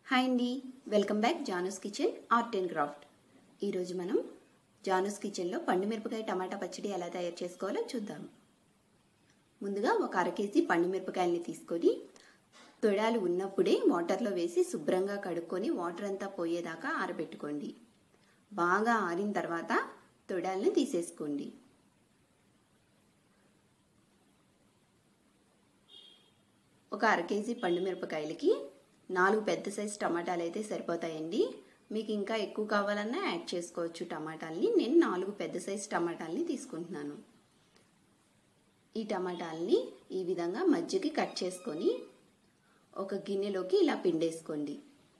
Hi అండి, welcome back Janu's kitchen art and craft. ఈరోజు మనం జానూస్ కిచెన్లో పండు మిరపకాయ టమాటా పచ్చడి ఎలా తయారు చేసుకోవాలో చూద్దాం. ముందుగా ఒక అర కేజీ పండు మిరపకాయల్ని తీసుకొని తొడాలు ఉన్నప్పుడే వాటర్లో వేసి శుభ్రంగా కడుక్కొని వాటర్ అంతా పోయేదాకా ఆరబెట్టుకోండి. బాగా ఆరిన తర్వాత తొడాలని తీసేసుకోండి. ఒక అర కేజీ పండు మిరపకాయలకి 4 పెద్ద సైజు టమాటాలు అయితే సరిపోతాయండి. మీకు ఇంకా ఎక్కువ కావాలన్నా యాడ్ చేసుకోవచ్చు టమాటాలని. నేను 4 పెద్ద సైజు టమాటాలని తీసుకుంటున్నాను. ఈ టమాటాలని ఈ విధంగా మధ్యకి కట్ చేసుకొని ఒక గిన్నెలోకి ఇలా పిండేసుకోండి.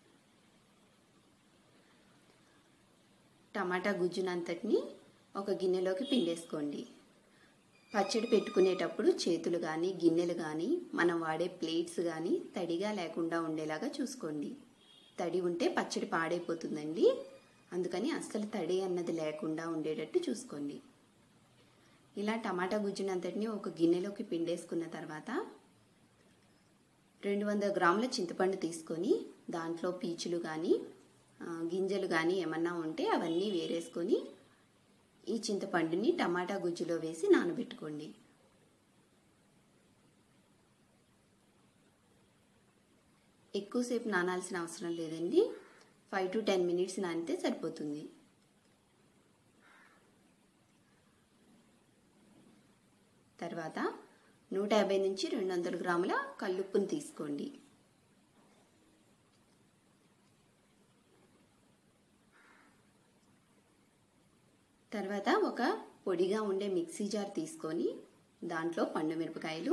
టమాటా గుజ్జునంతటిని ఒక గిన్నెలోకి పిండేసుకోండి. పచ్చడి పెట్టుకునేటప్పుడు చేతులు కానీ గిన్నెలు కానీ మనం వాడే ప్లేట్స్ కానీ తడిగా లేకుండా ఉండేలాగా చూసుకోండి. తడి ఉంటే పచ్చడి పాడైపోతుందండి. అందుకని అస్సలు తడి అన్నది లేకుండా ఉండేటట్టు చూసుకోండి. ఇలా టమాటా గుజ్జునంతటిని ఒక గిన్నెలోకి పిండేసుకున్న తర్వాత 200 గ్రాముల చింతపండు తీసుకొని దాంట్లో పీచులు కానీ గింజలు కానీ ఏమన్నా ఉంటే అవన్నీ వేరేసుకొని ఈ చింతపండుని టమాటా గుజ్జులో వేసి నానబెట్టుకోండి. ఎక్కువసేపు నానాల్సిన అవసరం లేదండి. 5 to 10 minutes నానితే సరిపోతుంది. తర్వాత 150 నుంచి 200 గ్రాముల కల్లుప్పుని తీసుకోండి. తర్వాత ఒక పొడిగా ఉండే మిక్సీ జార్ తీసుకొని దాంట్లో పండు మిరపకాయలు,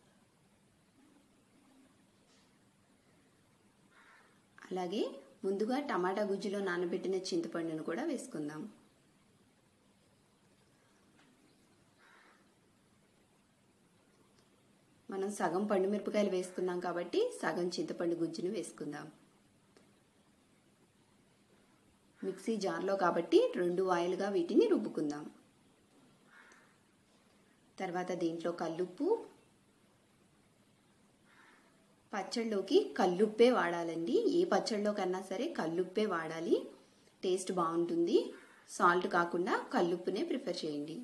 అలాగే ముందుగా టమాటా గుజ్జులో నానబెట్టిన చింతపండును కూడా వేసుకుందాం. మనం సగం పండు మిరపకాయలు వేసుకున్నాం కాబట్టి సగం చింతపండు గుజ్జును వేసుకుందాం. మిక్సీ జార్లో కాబట్టి 2 వాయిలుగా వీటిని రుబ్బుకుందాం. తర్వాత దీంట్లో కల్లుప్పు, పచ్చళ్ళలోకి కల్లుప్పే వాడాలండి. ఏ పచ్చళ్ళలో కన్నా సరే కల్లుప్పే వాడాలి, టేస్ట్ బాగుంటుంది. సాల్ట్ కాకుండా కల్లుప్పునే ప్రిఫర్ చేయండి.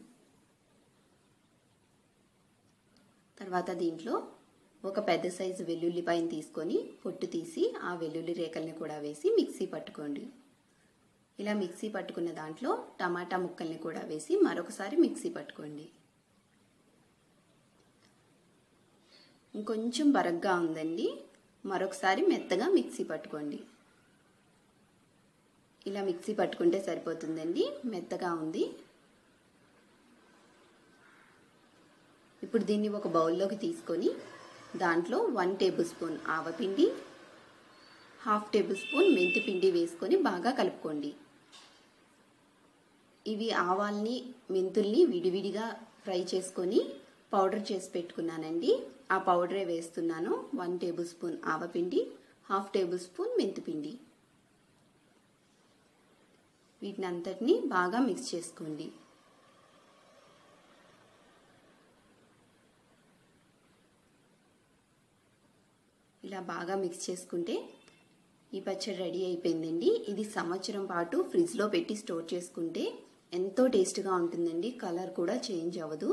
తర్వాత దీంట్లో ఒక పెద్ద సైజు వెల్లుల్లిపాయని తీసుకొని పొట్టు తీసి ఆ వెల్లుల్లి రేకల్ని కూడా వేసి మిక్సీ పట్టుకోండి. ఇలా మిక్సీ పట్టుకున్న దాంట్లో టమాటా ముక్కల్ని కూడా వేసి మరొకసారి మిక్సీ పట్టుకోండి. ఇంకొంచెం బరగ్గా ఉందండి, మరొకసారి మెత్తగా మిక్సీ పట్టుకోండి. ఇలా మిక్సీ పట్టుకుంటే సరిపోతుందండి, మెత్తగా ఉంది. ఇప్పుడు దీన్ని ఒక బౌల్లోకి తీసుకొని దాంట్లో 1 టేబుల్ స్పూన్ ఆవపిండి, 1/2 టేబుల్ స్పూన్ మెంతిపిండి వేసుకొని బాగా కలుపుకోండి. ఇవి ఆవాల్ని మెంతుల్ని విడివిడిగా ఫ్రై చేసుకొని పౌడర్ చేసి పెట్టుకున్నానండి. ఆ పౌడరే వేస్తున్నాను. 1 టేబుల్ స్పూన్ ఆవపిండి, 1/2 టేబుల్ స్పూన్ మెంతిపిండి. వీటిని అంతటిని బాగా మిక్స్ చేసుకోండి. ఇలా బాగా మిక్స్ చేసుకుంటే ఈ పచ్చడి రెడీ అయిపోయిందండి. ఇది సంవత్సరం పాటు ఫ్రిడ్జ్లో పెట్టి స్టోర్ చేసుకుంటే ఎంతో టేస్ట్గా ఉంటుందండి. కలర్ కూడా చేంజ్ అవ్వదు.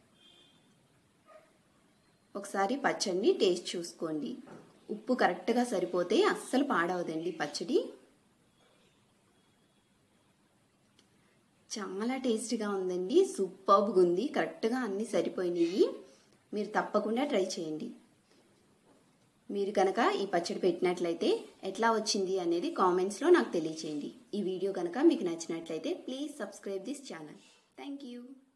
ఒకసారి పచ్చడిని టేస్ట్ చూసుకోండి. ఉప్పు కరెక్ట్గా సరిపోతే అస్సలు పాడవదండి పచ్చడి. చాలా టేస్ట్గా ఉందండి, సూపర్గా ఉంది. కరెక్ట్గా అన్నీ సరిపోయినాయి. మీరు తప్పకుండా ట్రై చేయండి. మీరు కనుక ఈ పచ్చడి పెట్టినట్లయితే ఎట్లా వచ్చింది అనేది కామెంట్స్లో నాకు తెలియచేయండి. ఈ వీడియో కనుక మీకు నచ్చినట్లయితే please subscribe this channel. Thank you.